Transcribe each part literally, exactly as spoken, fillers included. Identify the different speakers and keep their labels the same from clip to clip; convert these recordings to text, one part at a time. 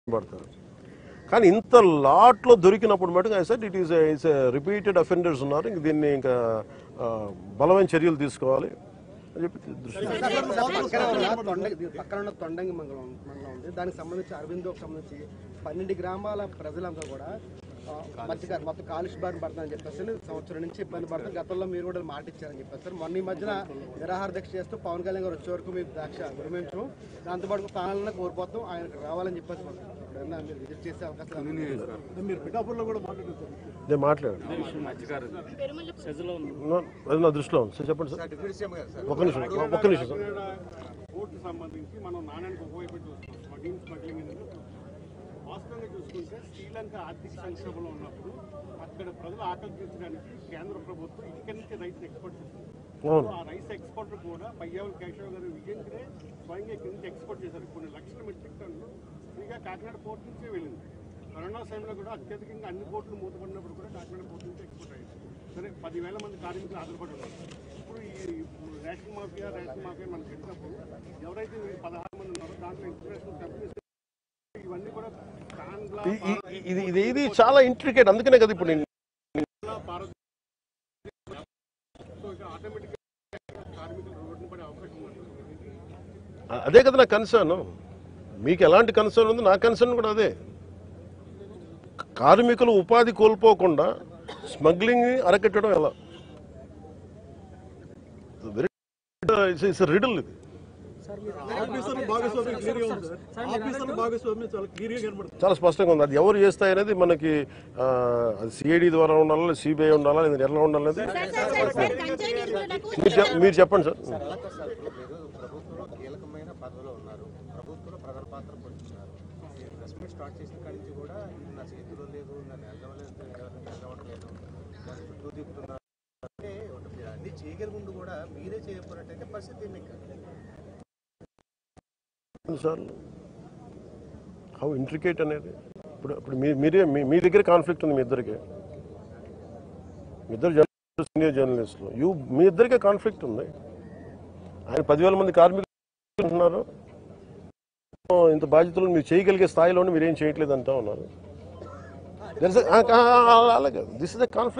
Speaker 1: పడతారు. కానీ ఇంత లాట్లో దొరికినప్పుడు మటుకు I said it is it's repeated offenders ఉన్నారు, ఇంక దీన్ని ఇంకా బలమైన చర్యలు తీసుకోవాలి అని చెప్పి దృష్టి.
Speaker 2: పక్కన ఉన్న తొండంగి మండలం ఉంది, దానికి సంబంధించి అరవిందోకి సంబంధించి పన్నెండు గ్రామాల ప్రజలంతా కూడా మధ్య మొత్తం కాలుష్య బారిన పడతారని చెప్పేసి సంవత్సరం నుంచి ఇబ్బంది పడతారు. గతంలో మీరు కూడా మాట ఇచ్చారని చెప్పేసి మొన్న ఈ మధ్యన నిరాహార దీక్ష చేస్తూ పవన్ కళ్యాణ్ గారు వచ్చే వరకు మీకు దీక్ష విరమించడం, దాంతోపాటు ప్రాణాలను కోల్పోతాం, ఆయనకు రావాలని చెప్పేసి మీరు విజిట్ చేసే అవకాశం మీరు పిఠాపూర్లో కూడా మాట్లాడుతారు.
Speaker 1: నేను మాట్లాడాను, అది నా దృష్టిలో ఉంది సార్. చెప్పండి సార్. ఒక నిమిషం ఒక్క నిమిషం సార్.
Speaker 3: కోర్టు సంబంధించి మనం నాణ్యానికి ఒకవైపు చూస్తాం, స్మగ్లింగ్ స్మగ్లింగ్ వాస్తవంగా చూసుకుంటే శ్రీలంక ఆర్థిక సంక్షోభంలో ఉన్నప్పుడు అక్కడ ప్రజలు ఆకలి తీర్చడానికి కేంద్ర ప్రభుత్వం ఇక్కడి నుంచి రైస్ ఎక్స్పోర్ట్ చేస్తుంది. ఆ రైస్ ఎక్స్పోర్ట్ కూడా పయ్యావుల కేశవ్ గారు విజయంగానే స్వయంగా ఇక్కడి నుంచి ఎక్స్పోర్ట్ చేశారు. కొన్ని లక్షల మెట్రిక్ టన్నులు ఫ్రీగా కాకినాడ పోర్టు నుంచే వెళ్ళింది. కరోనా సమయంలో కూడా అత్యధికంగా అన్ని పోర్టులు మూతపడినప్పుడు కూడా కాకినాడ పోర్టు నుంచి ఎక్స్పోర్ట్ అయ్యింది. సరే, పదివేల మంది కార్మికులు ఆధారపడి ఉన్నారు. ఇప్పుడు ఈ రేషన్ మాఫియా రేషన్ మాఫియా మనకు చెప్పినప్పుడు ఎవరైతే పదహారు మంది ఉన్నారో దాంట్లో ఇంటర్నేషనల్ కంపెనీస్ ఇవన్నీ కూడా
Speaker 1: ఇది ఇది ఇది చాలా ఇంట్రికేట్. అందుకనే కదా ఇప్పుడు అదే కదా నా కన్సర్న్. మీకు ఎలాంటి కన్సర్న్ ఉంది, నా కన్సర్న్ కూడా అదే. కార్మికులు ఉపాధి కోల్పోకుండా స్మగ్లింగ్ అరకెట్టడం ఎలా? రిడల్ ఇది. చాలా స్పష్టంగా ఉంది. అది ఎవరు చేస్తాయి అనేది మనకి సిఐడి ద్వారా ఉండాలా, సిబిఐ ఉండాలా, లేదా ఎలా ఉండాలనేది మీరు చెప్పండి సార్.
Speaker 2: ప్రభుత్వంలో కీలకమైన పదవిలో ఉన్నారు, ప్రభుత్వంలో ప్రధాన పాత్ర పోషిస్తున్నారు. ప్రెస్ మీట్ స్టార్ట్ చేసిన కాడి నుంచి కూడా ఇది నా చేతిలో లేదు, నన్ను వెళ్ళవలేదు, వెళ్ళవట్లేదు, దాన్ని చుట్టూ తిప్పుతున్నారు అంటే అన్ని చేయగలిగి ముందు కూడా మీరే చేయకపోయినట్టయితే పరిస్థితి ఏమి
Speaker 1: సార్. హౌ ఇంట్రికేట్ అనేది ఇప్పుడు ఇప్పుడు మీరే మీ దగ్గర కాన్ఫ్లిక్ట్ ఉంది, మీ ఇద్దరికి, మీ ఇద్దరు జర్నలిస్ట్, సీనియర్ జర్నలిస్టులు, యూ మీ ఇద్దరికే కాన్ఫ్లిక్ట్ ఉంది. ఆయన పదివేల మంది కార్మికులు ఉన్నారు, ఇంత బాధ్యతలు మీరు చేయగలిగే స్థాయిలోనే మీరేం చేయట్లేదు అంటా ఉన్నారు. అలాగే దిస్ ఇస్ ద కాన్ఫ్లిక్ట్.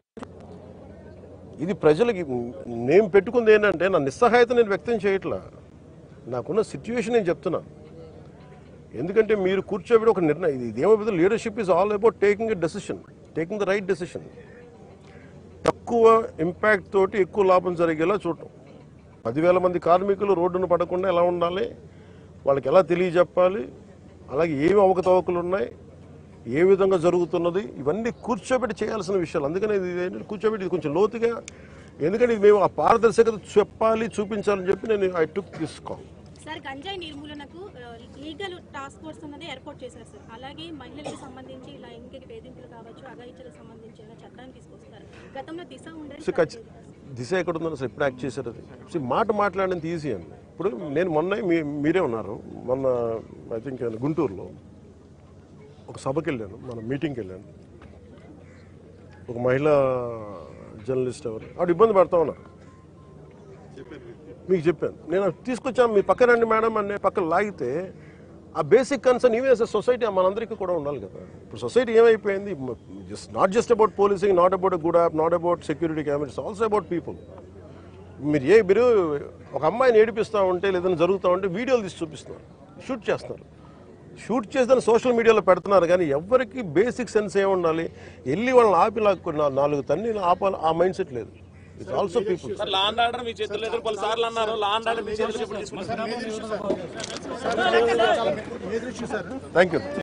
Speaker 1: ఇది ప్రజలకి నేను పెట్టుకుంది ఏంటంటే నా నిస్సహాయత నేను వ్యక్తం చేయట్లా, నాకున్న సిచ్యువేషన్ నేను చెప్తున్నా. ఎందుకంటే మీరు కూర్చోబెట్టి ఒక నిర్ణయం, ఇది ఇదేమైపోతుంది, leadership is all about taking a decision, taking the right decision. తక్కువ ఇంపాక్ట్ తోటి ఎక్కువ లాభం జరిగేలా చూడటం. పదివేల మంది కార్మికులు రోడ్డును పడకుండా ఎలా ఉండాలి, వాళ్ళకి ఎలా తెలియజెప్పాలి, అలాగే ఏమి అవకతవకలు ఉన్నాయి, ఏ విధంగా జరుగుతున్నది, ఇవన్నీ కూర్చోబెట్టి చేయాల్సిన విషయాలు. అందుకని ఇది కూర్చోబెట్టి ఇది కొంచెం లోతుగా, ఎందుకంటే ఇది మేము ఆ పారదర్శకత చెప్పాలి, చూపించాలని చెప్పి నేను I took this call.
Speaker 4: Sir, గంజాయి నిర్మూలనకు లీగల్ టాస్క్ ఫోర్స్ అనేది ఏర్పాటు చేశారు సార్. అలాగే మహిళలకు సంబంధించి లైంగిక వేధింపులు కావచ్చు, అఘాయిత్యాలకు సంబంధించి చట్టాన్ని తీసుకొస్తారు. గతంలో దిశ ఉండేది,
Speaker 1: దిశ ఎక్కడ ఉందని సార్ ఇప్పుడు యాక్ట్ చేశారు. అది మాట మాట్లాడేంత ఈజీ అండి. ఇప్పుడు నేను మొన్న మీరే ఉన్నారు, మొన్న ఐ థింక్ గుంటూరులో ఒక సభకి వెళ్ళాను, మన మీటింగ్కి వెళ్ళాను. ఒక మహిళా జర్నలిస్ట్ ఎవరు ఆవిడ ఇబ్బంది పడతా ఉన్నారు, మీకు చెప్పాను. నేను తీసుకొచ్చాను, మీ పక్కన రండి మేడం అని పక్కన లాగితే ఆ basic concern even as a society మనందరికీ కూడా ఉండాలి కదా. ఇప్పుడు సొసైటీ ఏమైపోయింది, just not just about policing, not about good app, not about security cameras, also about people. మీరు ఏ మీరు ఒక అమ్మాయిని ఏడిపిస్తూ ఉంటే లేదని జరుగుతూ ఉంటే వీడియోలు తీసి చూపిస్తున్నారు, షూట్ చేస్తున్నారు. షూట్ చేసి సోషల్ మీడియాలో పెడుతున్నారు. కానీ ఎవరికి బేసిక్ సెన్స్ ఏముండాలి, వెళ్ళి వాళ్ళని ఆపి నాలుగు తన్ని ఆపాలి, ఆ మైండ్ సెట్ లేదు. It's also people. Thank you.